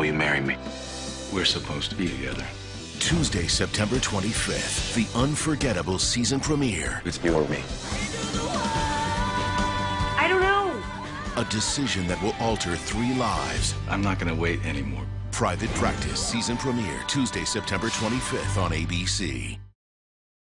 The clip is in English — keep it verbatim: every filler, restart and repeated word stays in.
Will you marry me? We're supposed to be together. Tuesday, September twenty-fifth, the unforgettable season premiere. It's you or me. I don't know. A decision that will alter three lives. I'm not gonna wait anymore. Private Practice season premiere, Tuesday, September twenty-fifth on A B C.